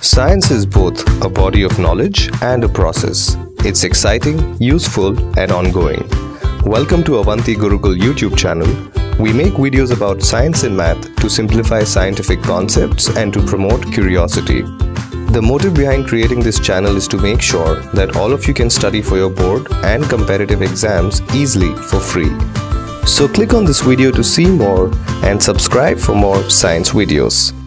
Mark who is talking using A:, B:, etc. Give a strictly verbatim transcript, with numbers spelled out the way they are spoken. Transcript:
A: Science is both a body of knowledge and a process. It's exciting, useful, and ongoing. Welcome to Avanti Gurukul YouTube channel. We make videos about science and math to simplify scientific concepts and to promote curiosity. The motive behind creating this channel is to make sure that all of you can study for your board and competitive exams easily for free. So click on this video to see more and subscribe for more science videos.